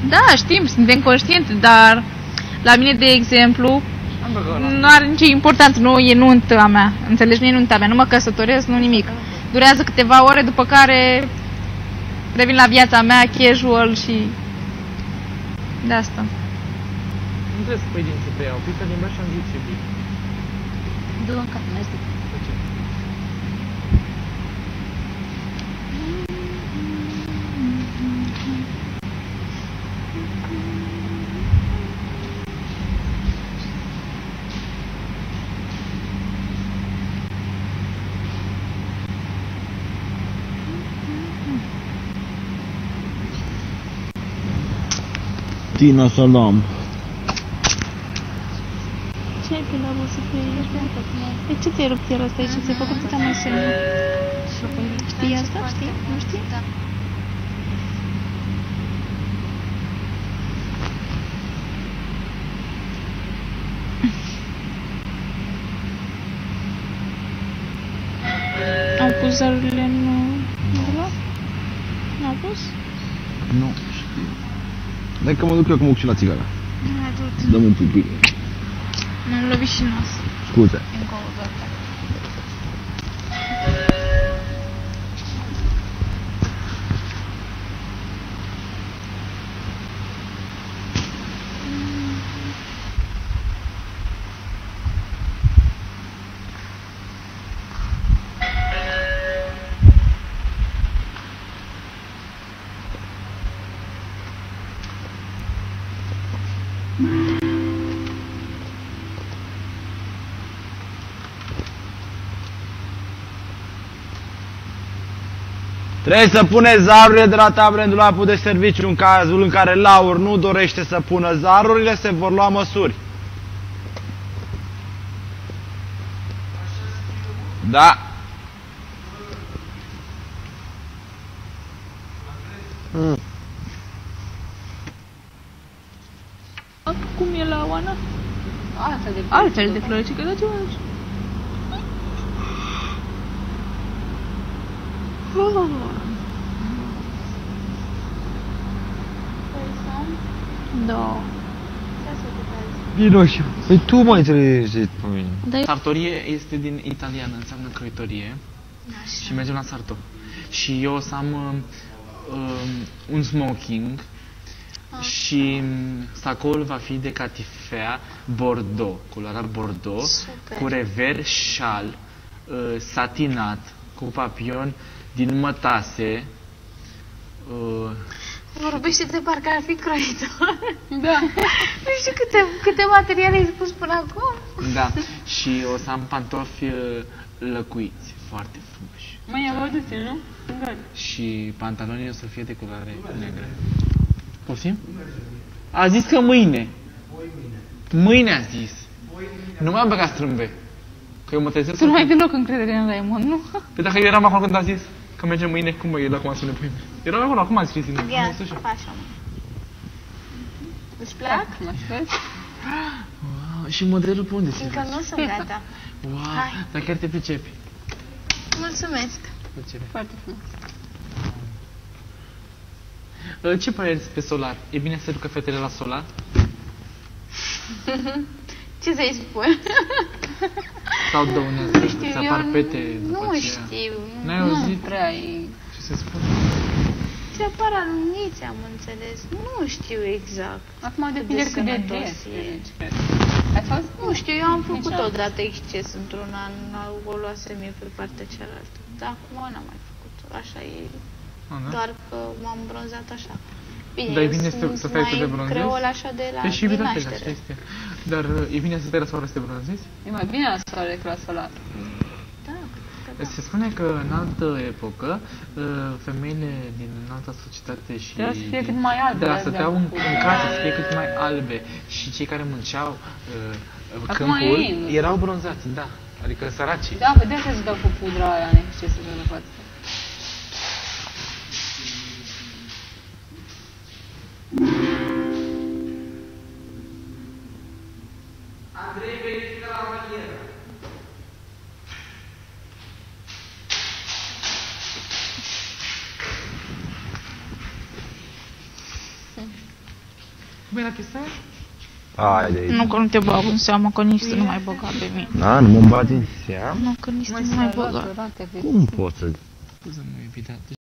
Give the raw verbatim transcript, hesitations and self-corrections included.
Da, știm, suntem conștienți, dar la mine, de exemplu, nu are nicio importanță, nu e nunta mea, înțelegi, nu e nunta mea, nu mă căsătoresc, nu nimic. Durează câteva ore, după care revin la viața mea, casual și de asta. Nu trebuie să pui din ce preiau, pui pe limba și am zis ce bine. Du-o în cap, mai zi. Tina Salam. Ce ai pe la vă să fie? De ce ți-ai rupt iar asta aici? Ți-ai făcut atâta mai semnă? Știi asta? Știi? Nu știi? Da. Au pus zarurile în dulap? N-au pus? Nu știu. Dai că mă duc eu acum și la țigară. Hai, du-te. Dăm un pipi. M-am lovit și nas. Scuze. Încolo, gata. Trebuie să puneți zarurile de la tablă în dulapul de serviciu. În cazul în care Laur nu dorește să pună zarurile, se vor lua măsuri. Da. Mm. Cum e la Oana? Altfel de Altfel de floricică, dar ce faci? Oh. Da. Vino așa. Păi tu mai înțelegi pe mine. Da. Sartorie este din italiană, înseamnă croitorie. Așa. Și mergem la Sarto. Și eu o să am uh, uh, un smoking. Și sacoul va fi de catifea Bordeaux, culoarea Bordeaux, Super. cu rever șal, uh, satinat, cu papion din mătase. Uh, Vorbește de parcă ar fi croitor. Da. Nu știu câte, câte materiale ai spus până acum. da, și o să am pantofi uh, lăcuiți, foarte frumoși. Mai ia văduți, nu? Da. Și pantalonii o să fie de culoare negră. Poftim? A zis că mâine. Mâine a zis. Nu m-am băgat strâmbe. Că eu mă trezesc. Tu nu ai deloc încredere în Raymond, nu? Păi dacă eu eram acolo când a zis că mergem mâine, cum mă, el acum spune pâine? Eram acolo, acum am scris în Ia, așa, mă. Îți plac? Mă știți? Wow, și modelul pe unde se Încă nu sunt gata. Wow, Hai. dar chiar te pricepi. Mulțumesc. Plăcere. Foarte frumos. Ce părere pe solar? E bine să se ducă fetele la solar? Ce să-i spun? Sau dăunează? Știu, să eu apar pete după nu aceea? știu. N-ai Nu auzit? prea e... Ce se spune? Ce apar aluniți, am înțeles. Nu știu exact. Acum depinde cât de sănătos des. e. Ai fost? Nu știu, eu am făcut Niciodată. odată exces într-un an, o luasem eu pe partea cealaltă. Dar acum n-am mai făcut. Așa e. A, da? Doar că m-am bronzat așa. Bine, Dar e eu bine sunt să, să stai să te mai bronzezi? creol așa de la Păi și din uite, naștere. asta este. Dar e bine să stai la soare să te bronzezi? E mai bine la soare decât la solar. Da, cred că da. Se spune că în altă epocă, femeile din alta societate și... Trebuia să fie cât mai albe. Da, de- stăteau în, în casă, să fie cât mai albe. Și cei care munceau uh, Acum câmpul e invers. erau bronzați, da. Adică săracii. Da, vedem că se dau cu pudra aia în exces în față. Andrei, verifică la manieră. Cum era chestia? Haide. Nu că nu te bag în seamă, că nici tu nu mai băga pe mine. Da, nu mă bagi în seamă? Nu, că nici tu nu mai băga. Cum poți să... Scuze-mă, evident.